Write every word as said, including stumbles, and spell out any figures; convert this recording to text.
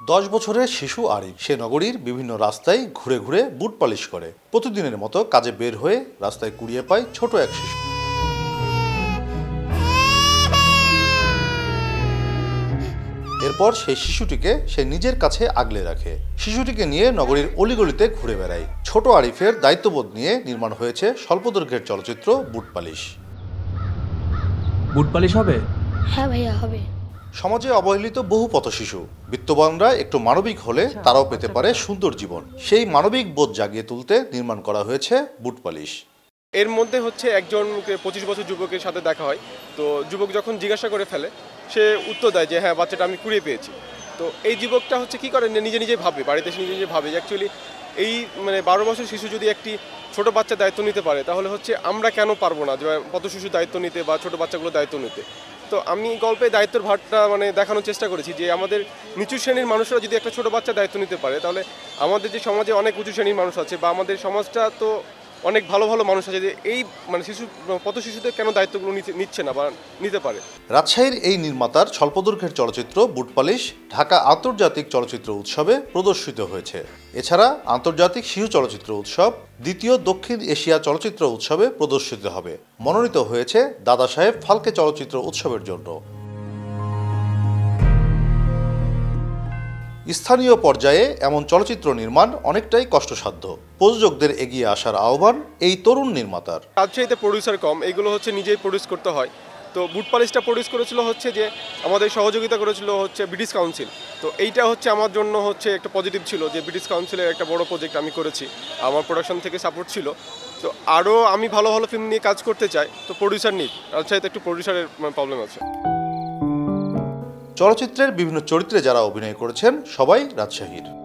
দশ বছরের শিশু আরিফ সে নগরীর বিভিন্ন রাস্তায় ঘুরে ঘুরে বুট পালিশ করে। প্রতিদিনের মতো কাজে বের হয়ে রাস্তায় কুড়িয়ে পায় ছোট এক শিশু। এরপর সেই শিশুটিকে সে নিজের কাছে আগলে রাখে। শিশুটিকে নিয়ে নগরীর অলিগলিতে ঘুরে বেড়ায়। ছোট আরিফের দায়িত্ববোধ নিয়ে নির্মাণ হয়েছে স্বল্পদৈর্ঘ্যের চলচ্চিত্র বুট পালিশ। বুট পালিশ হবে? হ্যাঁ ভাইয়া, হবে। সমাজে অবহেলিত বহু পথ শিশু, বিত্তবানরা একটু মানবিক হলে তারাও পেতে পারে সুন্দর জীবন। সেই মানবিক বোধ জাগিয়ে তুলতে নির্মাণ করা হয়েছে বুট পালিশ। এর মধ্যে হচ্ছে একজন পঁচিশ বছর যুবকের সাথে দেখা হয়। তো যুবক যখন জিজ্ঞাসা করে ফেলে, সে উত্তর দেয় যে হ্যাঁ, বাচ্চাটা আমি কুড়িয়ে পেয়েছি। তো এই যুবকটা হচ্ছে কি করে, নিজে নিজে ভাবে, বাড়িতে এসে নিজে নিজে ভাবে যে অ্যাকচুয়ালি এই মানে বারো বছর শিশু যদি একটি ছোট বাচ্চার দায়িত্ব নিতে পারে, তাহলে হচ্ছে আমরা কেন পারবো না যে পথ শিশুর দায়িত্ব নিতে বা ছোট বাচ্চাগুলোর দায়িত্ব নিতে। তো আমি গল্পে দায়িত্বের ভারটা মানে দেখানোর চেষ্টা করেছি যে আমাদের নিচু শ্রেণীর মানুষরা যদি একটা ছোট বাচ্চার দায়িত্ব নিতে পারে, তাহলে আমাদের যে সমাজে অনেক উঁচু শ্রেণীর মানুষ আছে বা আমাদের সমাজটা তো অনেক ভালো ভালো মানুষ আছে যে এই মানে শিশু পথ শিশুদের কেন দায়িত্বগুলো নিচ্ছে না বা নিতে পারে। রাজশাহীর এই নির্মাতার স্বল্পদৈর্ঘ্যের চলচ্চিত্র বুট পালিশ ঢাকা আন্তর্জাতিক চলচ্চিত্র উৎসবে প্রদর্শিত হয়েছে। এছাড়া আন্তর্জাতিক শিশু চলচ্চিত্র উৎসব, দ্বিতীয় দক্ষিণ এশিয়া চলচ্চিত্র উৎসবে প্রদর্শিত হবে। মনোনীত হয়েছে দাদা সাহেব ফালকে চলচ্চিত্র উৎসবের জন্য। স্থানীয় পর্যায়ে এমন চলচ্চিত্র নির্মাণ অনেকটাই কষ্টসাধ্য। প্রযোজকদের এগিয়ে আসার আহ্বান এই তরুণ নির্মাতার। রাজশাহীতে প্রডিউসার কম, এইগুলো হচ্ছে নিজেই প্রডিউস করতে হয়। তো বুট পালিশটা প্রডিউস করেছিল হচ্ছে যে আমাদের সহযোগিতা করেছিল হচ্ছে ব্রিটিশ কাউন্সিল। তো এইটা হচ্ছে আমার জন্য হচ্ছে একটা পজিটিভ ছিল যে ব্রিটিশ কাউন্সিলের একটা বড় প্রজেক্ট আমি করেছি, আমার প্রোডাকশন থেকে সাপোর্ট ছিল। তো আরও আমি ভালো ভালো ফিল্ম নিয়ে কাজ করতে চাই, তো প্রডিউসার নিই। রাজশাহীতে একটু প্রডিউসারের প্রবলেম আছে। চলচ্চিত্রের বিভিন্ন চরিত্রে যারা অভিনয় করেছেন সবাই রাজশাহীর।